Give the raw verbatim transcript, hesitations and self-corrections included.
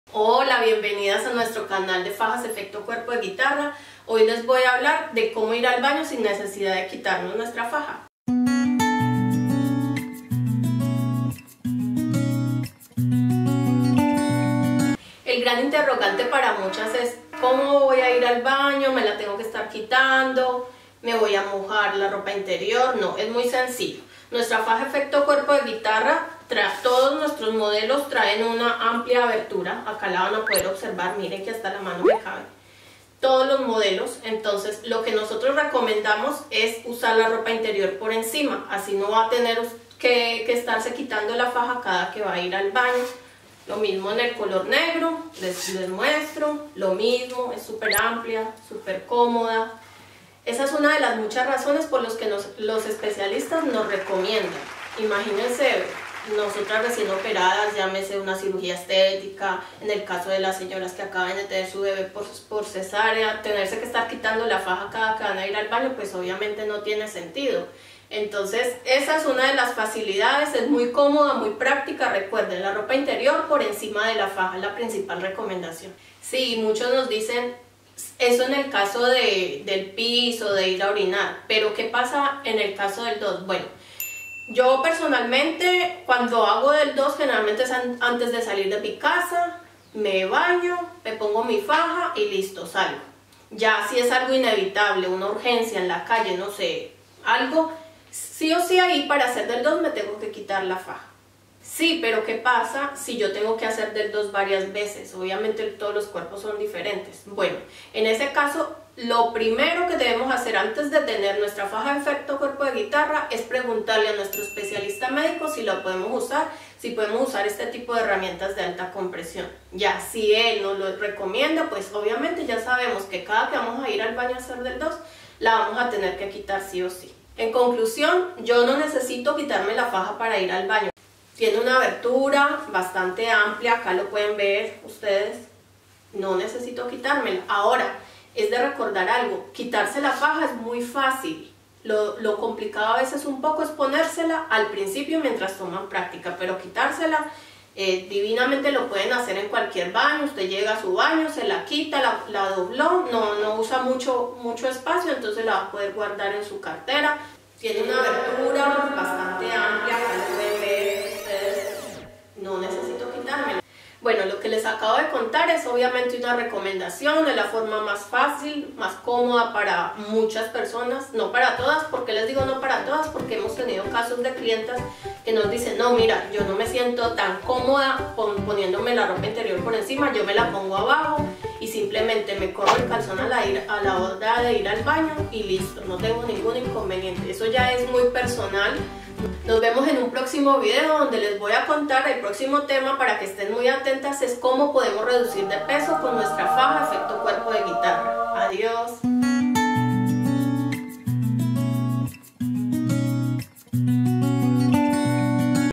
Hola, bienvenidas a nuestro canal de fajas efecto cuerpo de guitarra. Hoy les voy a hablar de cómo ir al baño sin necesidad de quitarnos nuestra faja. El gran interrogante para muchas es ¿cómo voy a ir al baño? ¿Me la tengo que estar quitando? ¿Me voy a mojar la ropa interior? No, es muy sencillo. Nuestra faja efecto cuerpo de guitarra, todos nuestros modelos traen una amplia abertura. Acá la van a poder observar, miren que hasta la mano me cabe. Todos los modelos, entonces lo que nosotros recomendamos es usar la ropa interior por encima. Así no va a tener que, que estarse quitando la faja cada que va a ir al baño. Lo mismo en el color negro, les, les muestro, lo mismo, es súper amplia, súper cómoda. Esa es una de las muchas razones por las que nos, los especialistas nos recomiendan. Imagínense, nosotras recién operadas, llámese una cirugía estética, en el caso de las señoras que acaban de tener su bebé por, por cesárea, tenerse que estar quitando la faja cada que van a ir al baño, pues obviamente no tiene sentido. Entonces, esa es una de las facilidades, es muy cómoda, muy práctica. Recuerden, la ropa interior por encima de la faja es la principal recomendación. Sí, muchos nos dicen eso en el caso de, del pis o de ir a orinar, pero ¿qué pasa en el caso del dos? Bueno, yo personalmente cuando hago del dos generalmente es an antes de salir de mi casa, me baño, me pongo mi faja y listo, salgo. Ya si es algo inevitable, una urgencia en la calle, no sé, algo, sí o sí ahí para hacer del dos me tengo que quitar la faja. Sí, pero ¿qué pasa si yo tengo que hacer del dos varias veces? Obviamente todos los cuerpos son diferentes. Bueno, en ese caso, lo primero que debemos hacer antes de tener nuestra faja de efecto cuerpo de guitarra es preguntarle a nuestro especialista médico si lo podemos usar, si podemos usar este tipo de herramientas de alta compresión. Ya, si él nos lo recomienda, pues obviamente ya sabemos que cada que vamos a ir al baño a hacer del dos, la vamos a tener que quitar sí o sí. En conclusión, yo no necesito quitarme la faja para ir al baño. Tiene una abertura bastante amplia, acá lo pueden ver ustedes, no necesito quitármela. Ahora, es de recordar algo, quitarse la faja es muy fácil, lo, lo complicado a veces un poco es ponérsela al principio mientras toman práctica, pero quitársela eh, divinamente lo pueden hacer en cualquier baño. Usted llega a su baño, se la quita, la, la dobló, no, no usa mucho, mucho espacio, entonces la va a poder guardar en su cartera. Tiene una abertura bastante amplia, acá lo pueden ver. No necesito quitármela. Bueno, lo que les acabo de contar es obviamente una recomendación, es la forma más fácil, más cómoda para muchas personas, no para todas. ¿Por qué les digo no para todas? Porque hemos tenido casos de clientas que nos dicen, no, mira, yo no me siento tan cómoda poniéndome la ropa interior por encima, yo me la pongo abajo y simplemente me corro el calzón a la, ir, a la hora de ir al baño y listo, no tengo ningún inconveniente. Eso ya es muy personal. Nos vemos en un próximo video donde les voy a contar el próximo tema para que estén muy atentas, es cómo podemos reducir de peso con nuestra faja efecto cuerpo de guitarra. Adiós.